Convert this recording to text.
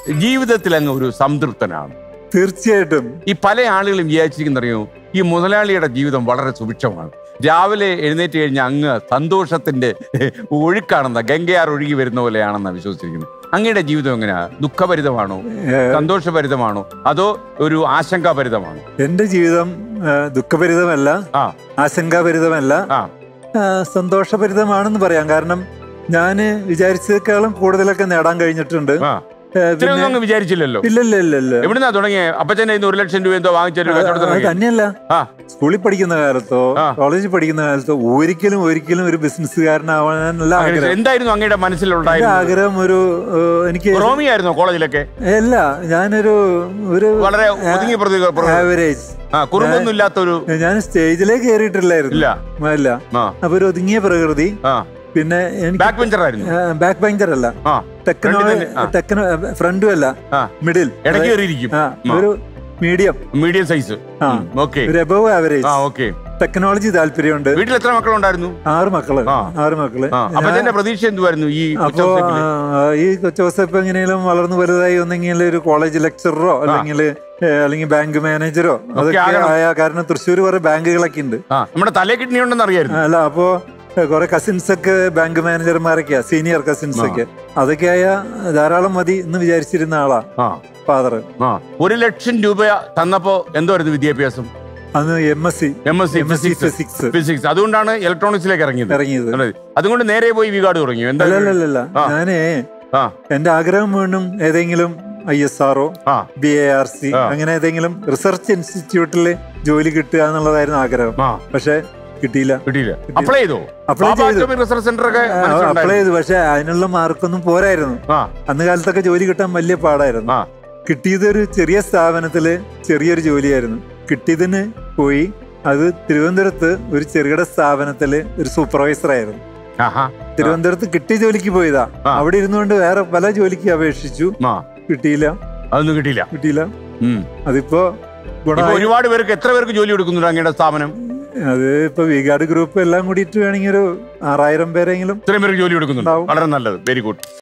ജീവിതത്തിൽ അങ്ങ് ഒരു സംതൃപ്തനാണ്? തീർച്ചയായിട്ടും. ഈ പല ആളുകളും വിചാരിച്ചിരിക്കുന്നറിയോ, ഈ മുതലാളിയുടെ ജീവിതം വളരെ സുഭിക്ഷമാണ്. രാവിലെ എഴുന്നേറ്റ് കഴിഞ്ഞാൽ അങ്ങ് സന്തോഷത്തിന്റെ ഒഴുക്കാണെന്ന, ഗംഗയാർ ഒഴുകി വരുന്ന പോലെയാണെന്നാ വിശ്വസിച്ചിരിക്കുന്നത്. അങ്ങയുടെ ജീവിതം എങ്ങനെയാ? ദുഃഖഭരിതമാണോ, സന്തോഷഭരിതമാണോ, അതോ ഒരു ആശങ്കാഭരിതമാണോ? എന്റെ ജീവിതം ദുഃഖഭരിതമല്ല, ആശങ്കാഭരിതമല്ല, സന്തോഷഭരിതമാണെന്ന് പറയാം. കാരണം ഞാന് വിചാരിച്ചതിനേക്കാളും കൂടുതലൊക്കെ നേടാൻ കഴിഞ്ഞിട്ടുണ്ട്. വിചാരിച്ചില്ലല്ലോ. ഇല്ല. എവിടുന്നാ തുടങ്ങിയ? അപ്പച്ചനെ 1 ലക്ഷം രൂപ എന്തോ വാങ്ങിച്ചു തന്നെയല്ല, സ്കൂളിൽ പഠിക്കുന്ന കാലത്തോ കോളേജിൽ പഠിക്കുന്ന കാലത്തോ ഒരിക്കലും ഒരു ബിസിനസ്സുകാരനാവാനല്ല ആഗ്രഹം. എന്തായിരുന്നു അങ്ങയുടെ മനസ്സിലുണ്ടായ ആഗ്രഹം? എനിക്ക് റോമിയായിരുന്നോ കോളേജിലൊക്കെ? അല്ല, ഞാനൊരു വളരെ ആവറേജ്, കുറുമ്പൊന്നും ഇല്ലാത്തൊരു. ഞാൻ സ്റ്റേജിലേക്ക് കയറിയിട്ടില്ലായിരുന്നു. അപ്പൊ ഒരു ഒതുങ്ങിയ പ്രകൃതി. പിന്നെ ബാക്ക് ബെഞ്ചർ അല്ല, ഫ്രണ്ടും അല്ല, മിഡിൽ, ഒരു മീഡിയം സൈസ്, ഒരു എബവ് ആവറേജ്. ടെക്നോളജി താല്പര്യമുണ്ട്. വീട്ടിൽ എത്ര മക്കളുണ്ടായിരുന്നു? 6 മക്കള്. പ്രതീക്ഷ എന്തുവായിരുന്നു? ഈ കൊച്ചോസെപ്പ് എങ്ങനെയും വളർന്നു വലുതായി ഒന്നെങ്കിൽ ഒരു കോളേജ് ലെക്ചററോ അല്ലെങ്കിൽ ബാങ്ക് മാനേജറോ അതൊക്കെ ആയ. കാരണം തൃശ്ശൂർ കുറെ ബാങ്കുകളൊക്കെ ഉണ്ട്. നമ്മുടെ തലേ കിഡ്നി ഉണ്ടെന്ന് അറിയായിരുന്നു. അല്ല, അപ്പോ കുറെ കസിൻസ് ഒക്കെ ബാങ്ക് മാനേജർമാരൊക്കെയാ, സീനിയർ കസിൻസ് ഒക്കെ. അതൊക്കെ ആയ ധാരാളം മതി എന്ന് വിചാരിച്ചിരുന്ന ആളാ ഫാദർ. 1 ലക്ഷം രൂപ തന്നപ്പോ എന്തായിരുന്നു വിദ്യാഭ്യാസം? അന്ന് MSc ഫിസിക്സ്. അതുകൊണ്ടാണ് ഇലക്ട്രോണിക്സിലേക്ക് ഇറങ്ങിയത്. അതുകൊണ്ട് നേരെ പോയി വികാട് തുടങ്ങി? അല്ലല്ല, ഞാനേ എന്റെ ആഗ്രഹം വീണ്ടും ഏതെങ്കിലും ISRO, BARC അങ്ങനെ ഏതെങ്കിലും റിസർച്ച് ഇൻസ്റ്റിറ്റ്യൂട്ടില് ജോലി കിട്ടുക എന്നുള്ളതായിരുന്നു ആഗ്രഹം. പക്ഷെ കിട്ടിയില്ല. അപ്ലൈ ചെയ്തു. പക്ഷെ അതിനുള്ള മാർക്കൊന്നും പോരായിരുന്നു. അന്ന് കാലത്തൊക്കെ ജോലി കിട്ടാൻ വലിയ പാടായിരുന്നു. കിട്ടിയത് ഒരു ചെറിയ സ്ഥാപനത്തില് ചെറിയൊരു ജോലിയായിരുന്നു. കിട്ടിയതിന് പോയി. അത് തിരുവനന്തപുരത്ത് ഒരു ചെറുകിട സ്ഥാപനത്തില് ഒരു സൂപ്പർവൈസർ ആയിരുന്നു. തിരുവനന്തപുരത്ത് കിട്ടിയ ജോലിക്ക് പോയതാ. അവിടെ ഇരുന്നുകൊണ്ട് വേറെ പല ജോലിക്ക് അപേക്ഷിച്ചു. കിട്ടിയില്ല. അതിപ്പോ ഒരുപാട് പേർക്ക്, എത്ര പേർക്ക് ജോലി കൊടുക്കുന്നുണ്ട് അങ്ങയുടെ സ്ഥാപനം? അത് ഇപ്പൊ വികാട് ഗ്രൂപ്പ് എല്ലാം കൂടിയിട്ട് വേണമെങ്കിൽ ഒരു 6000 പേരെങ്കിലും ഇത്രയും പേർക്ക് ജോലി കൊടുക്കുന്നുണ്ട്. വളരെ നല്ലത്. Very good.